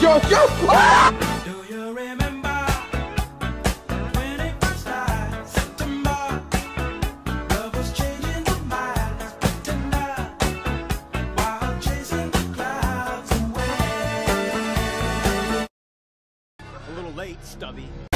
Do you remember 21st night, September? Love was changing the mind, not pretender, while chasing the clouds away. A little late, Stubby.